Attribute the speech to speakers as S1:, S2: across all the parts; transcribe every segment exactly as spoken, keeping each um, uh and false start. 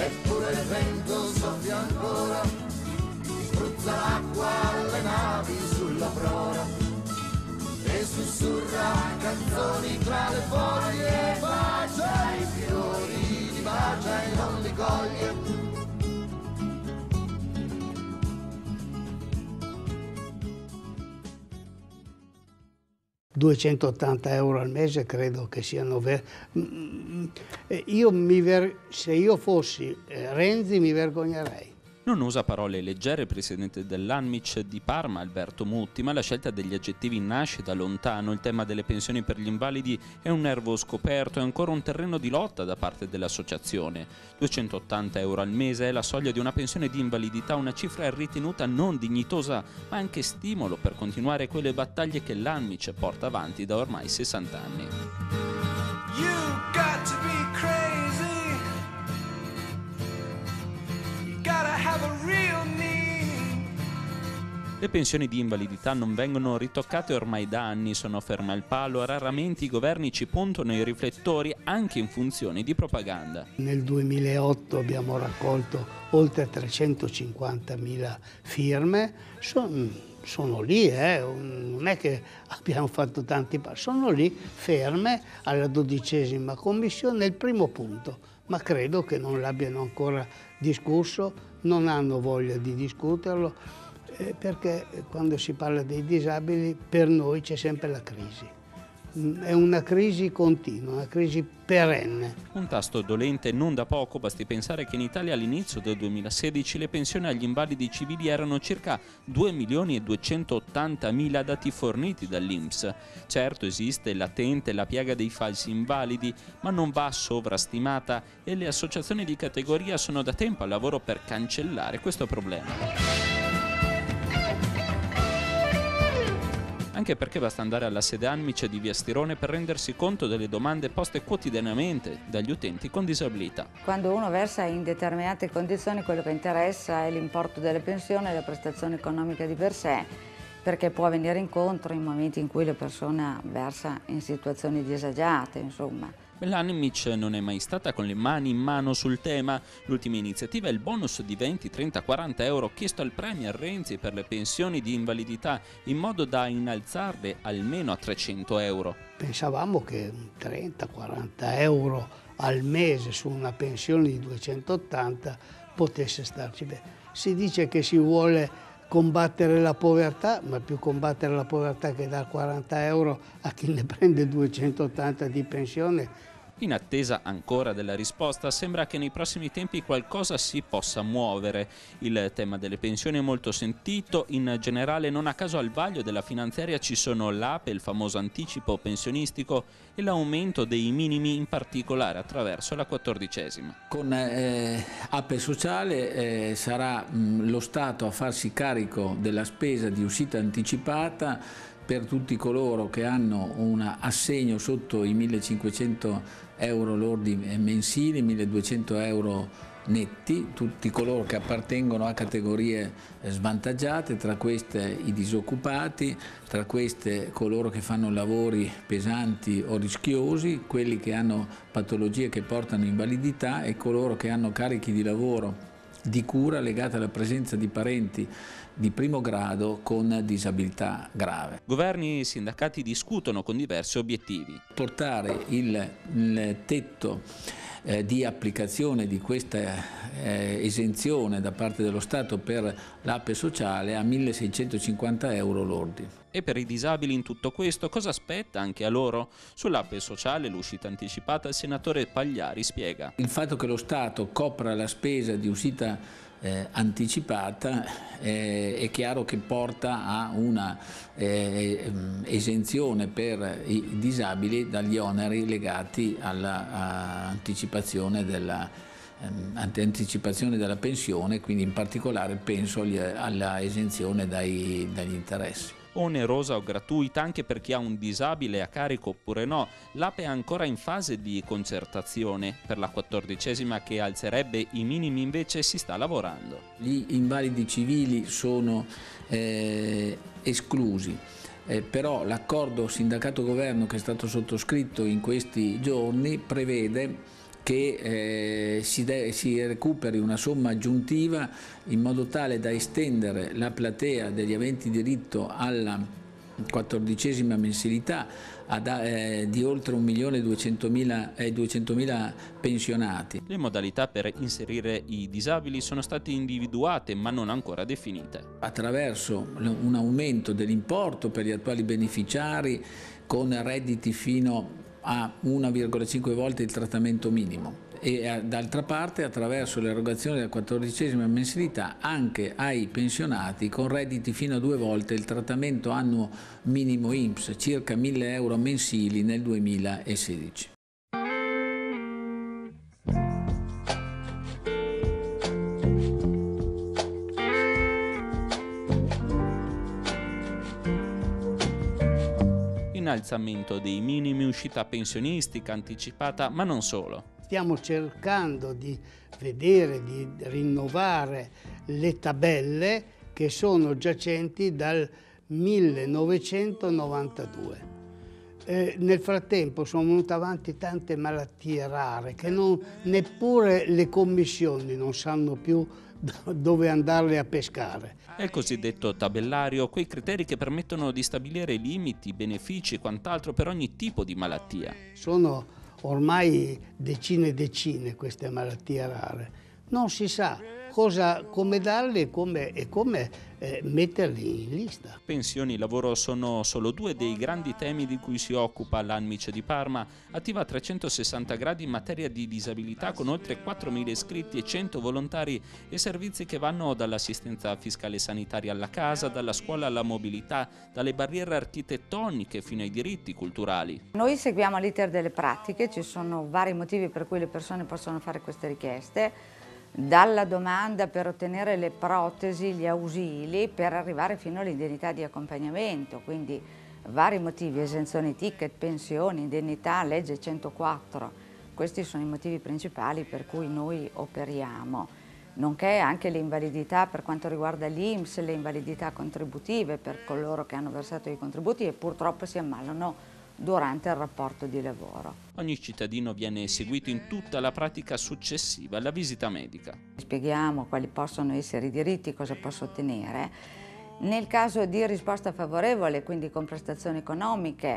S1: eppure il vento soffia ancora, spruzza l'acqua alle navi sulla prora e sussurra canzoni tra le foglie, bacia i fiori, li bacia e non li coglie.
S2: duecentottanta euro al mese credo che siano veri. Io mi ver... Se io fossi Renzi mi vergognerei.
S3: Non usa parole leggere il presidente dell'Anmic di Parma, Alberto Mutti, ma la scelta degli aggettivi nasce da lontano. Il tema delle pensioni per gli invalidi è un nervo scoperto, è ancora un terreno di lotta da parte dell'associazione. duecentottanta euro al mese è la soglia di una pensione di invalidità, una cifra ritenuta non dignitosa, ma anche stimolo per continuare quelle battaglie che l'Anmic porta avanti da ormai sessanta anni.
S4: You got to be crazy.
S3: Le pensioni di invalidità non vengono ritoccate ormai da anni, sono ferme al palo, raramente i governi ci puntano i riflettori anche in funzione di propaganda.
S2: Nel duemilaotto abbiamo raccolto oltre trecentocinquantamila firme, sono, sono lì, eh, non è che abbiamo fatto tanti passi, sono lì ferme alla dodicesima commissione, il primo punto, ma credo che non l'abbiano ancora discusso, non hanno voglia di discuterlo, eh, perché quando si parla dei disabili per noi c'è sempre la crisi. È una crisi continua, una crisi perenne.
S3: Un tasto dolente non da poco, basti pensare che in Italia all'inizio del duemilasedici le pensioni agli invalidi civili erano circa due milioni e duecentottantamila dati forniti dall'I N P S. Certo esiste latente la piaga dei falsi invalidi, ma non va sovrastimata e le associazioni di categoria sono da tempo al lavoro per cancellare questo problema. Anche perché basta andare alla sede Anmic di Via Stirone per rendersi conto delle domande poste quotidianamente dagli utenti con disabilità.
S5: Quando uno versa in determinate condizioni, quello che interessa è l'importo delle pensioni e la prestazione economica di per sé, perché può venire incontro in momenti in cui la persona versa in situazioni disagiate, insomma.
S3: L'Anmic non è mai stata con le mani in mano sul tema. L'ultima iniziativa è il bonus di venti, trenta, quaranta euro chiesto al premier Renzi per le pensioni di invalidità, in modo da innalzarle almeno a trecento euro.
S2: Pensavamo che trenta, quaranta euro al mese su una pensione di duecentottanta potesse starci bene. Si dice che si vuole combattere la povertà, ma più combattere la povertà che dar quaranta euro a chi ne prende duecentottanta di pensione.
S3: In attesa ancora della risposta, sembra che nei prossimi tempi qualcosa si possa muovere. Il tema delle pensioni è molto sentito, in generale non a caso al vaglio della finanziaria ci sono l'A P E, il famoso anticipo pensionistico, e l'aumento dei minimi, in particolare attraverso la quattordicesima.
S6: Con eh, A P E sociale eh, sarà mh, lo Stato a farsi carico della spesa di uscita anticipata per tutti coloro che hanno un assegno sotto i millecinquecento euro lordi mensili, milleduecento euro netti, tutti coloro che appartengono a categorie svantaggiate, tra queste i disoccupati, tra queste coloro che fanno lavori pesanti o rischiosi, quelli che hanno patologie che portano invalidità e coloro che hanno carichi di lavoro di cura legate alla presenza di parenti di primo grado con disabilità grave.
S3: Governi e sindacati discutono con diversi obiettivi.
S6: Portare il, il tetto eh, di applicazione di questa eh, esenzione da parte dello Stato per l'A P E sociale a milleseicentocinquanta euro lordi.
S3: E per i disabili in tutto questo cosa aspetta anche a loro? Sull'A P E sociale l'uscita anticipata il senatore Pagliari spiega.
S6: Il fatto che lo Stato copra la spesa di uscita Eh, anticipata eh, è chiaro che porta a una eh, esenzione per i disabili dagli oneri legati all'anticipazione della, eh, anticipazione della pensione, quindi in particolare penso agli, alla esenzione dai, dagli interessi.
S3: Onerosa o gratuita anche per chi ha un disabile a carico oppure no, l'A P E è ancora in fase di concertazione. Per la quattordicesima che alzerebbe i minimi invece si sta lavorando.
S6: Gli invalidi civili sono eh, esclusi, eh, però l'accordo sindacato-governo che è stato sottoscritto in questi giorni prevede che eh, si, de- si recuperi una somma aggiuntiva in modo tale da estendere la platea degli aventi diritto alla quattordicesima mensilità ad, eh, di oltre un milione duecentomila pensionati.
S3: Le modalità per inserire i disabili sono state individuate ma non ancora definite.
S6: Attraverso un aumento dell'importo per gli attuali beneficiari con redditi fino a uno virgola cinque volte il trattamento minimo e d'altra parte attraverso l'erogazione della quattordicesima mensilità anche ai pensionati con redditi fino a due volte il trattamento annuo minimo I N P S, circa mille euro mensili nel duemilasedici.
S3: Innalzamento dei minimi, uscita pensionistica anticipata, ma non solo.
S2: Stiamo cercando di vedere, di rinnovare le tabelle che sono giacenti dal millenovecentonovantadue. Eh, nel frattempo sono venute avanti tante malattie rare che non, neppure le commissioni non sanno più dove andarle a pescare.
S3: È il cosiddetto tabellario, quei criteri che permettono di stabilire limiti, benefici e quant'altro per ogni tipo di malattia.
S2: Sono ormai decine e decine queste malattie rare. Non si sa cosa, come darle e come, e come eh, metterli in lista.
S3: Pensioni e lavoro sono solo due dei grandi temi di cui si occupa l'Anmic di Parma, attiva a trecentosessanta gradi in materia di disabilità con oltre quattromila iscritti e cento volontari e servizi che vanno dall'assistenza fiscale e sanitaria alla casa, dalla scuola alla mobilità, dalle barriere architettoniche fino ai diritti culturali.
S5: Noi seguiamo l'iter delle pratiche, ci sono vari motivi per cui le persone possono fare queste richieste, dalla domanda per ottenere le protesi, gli ausili, per arrivare fino all'indennità di accompagnamento, quindi vari motivi, esenzioni ticket, pensioni, indennità, legge centoquattro, questi sono i motivi principali per cui noi operiamo, nonché anche le invalidità per quanto riguarda l'I N P S, le invalidità contributive per coloro che hanno versato i contributi e purtroppo si ammalano durante il rapporto di lavoro.
S3: Ogni cittadino viene seguito in tutta la pratica successiva alla visita medica.
S5: Spieghiamo quali possono essere i diritti, cosa posso ottenere. Nel caso di risposta favorevole, quindi con prestazioni economiche,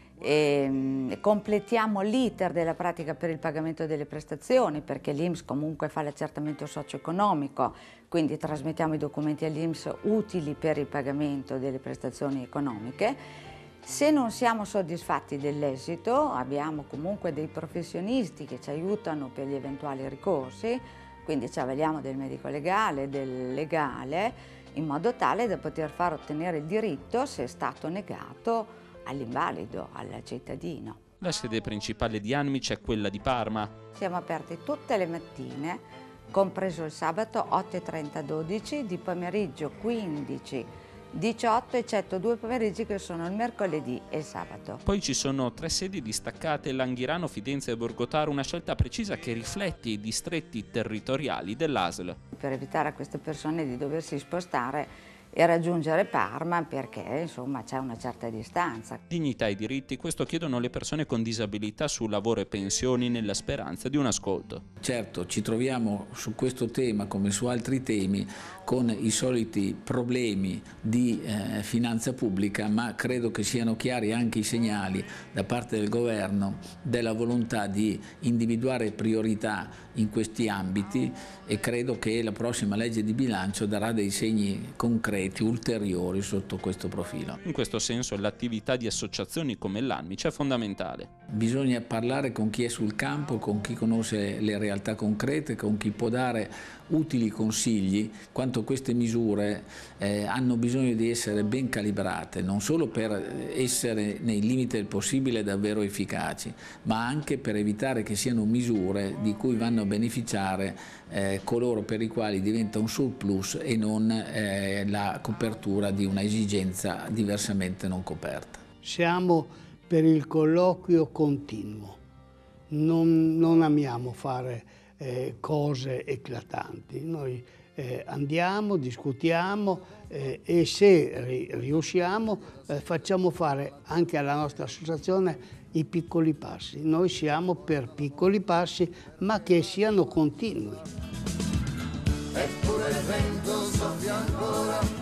S5: ehm, completiamo l'iter della pratica per il pagamento delle prestazioni, perché l'I N P S comunque fa l'accertamento socio-economico, quindi trasmettiamo i documenti all'I N P S utili per il pagamento delle prestazioni economiche. Se non siamo soddisfatti dell'esito, abbiamo comunque dei professionisti che ci aiutano per gli eventuali ricorsi, quindi ci avvaliamo del medico legale, del legale, in modo tale da poter far ottenere il diritto se è stato negato all'invalido, al cittadino.
S3: La sede principale di Anmic è quella di Parma.
S5: Siamo aperti tutte le mattine, compreso il sabato otto e trenta dodici, di pomeriggio quindici diciotto, eccetto due pomeriggi che sono il mercoledì e il sabato.
S3: Poi ci sono tre sedi distaccate, Langhirano, Fidenza e Borgotaro, una scelta precisa che riflette i distretti territoriali dell'A S L.
S5: Per evitare a queste persone di doversi spostare e raggiungere Parma, perché insomma c'è una certa distanza.
S3: Dignità e diritti, questo chiedono le persone con disabilità su lavoro e pensioni nella speranza di un ascolto.
S6: Certo, ci troviamo su questo tema come su altri temi con i soliti problemi di eh, finanza pubblica, ma credo che siano chiari anche i segnali da parte del governo della volontà di individuare priorità in questi ambiti e credo che la prossima legge di bilancio darà dei segni concreti ulteriori sotto questo profilo.
S3: In questo senso l'attività di associazioni come l'Anmic è fondamentale.
S6: Bisogna parlare con chi è sul campo, con chi conosce le realtà concrete, con chi può dare utili consigli, quanto queste misure eh, hanno bisogno di essere ben calibrate, non solo per essere nei limiti del possibile davvero efficaci, ma anche per evitare che siano misure di cui vanno a beneficiare eh, coloro per i quali diventa un surplus e non eh, la copertura di una esigenza diversamente non coperta.
S2: Siamo per il colloquio continuo, non, non amiamo fare eh, cose eclatanti, noi eh, andiamo, discutiamo eh, e se ri riusciamo eh, facciamo fare anche alla nostra associazione i piccoli passi. Noi siamo per piccoli passi, ma che siano continui.
S1: Eppure il vento soffia ancora